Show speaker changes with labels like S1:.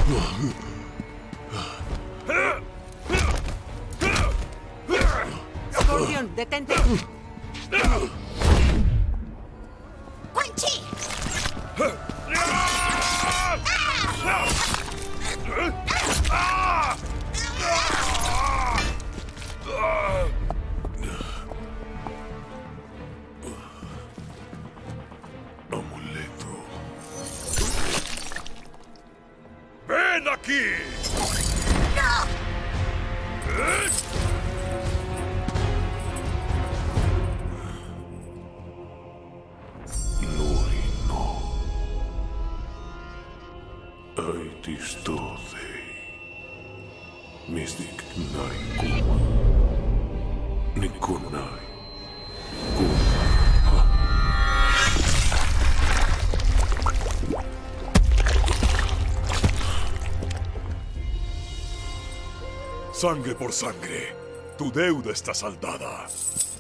S1: Scorpion, detente.
S2: ¡Quan Chi!
S3: Amuleto. ¡Ven aquí! Nuri no. Aitistodei. Mystic nai kuma. Nikunai. Kuma. Sangre por sangre. Tu deuda está saldada.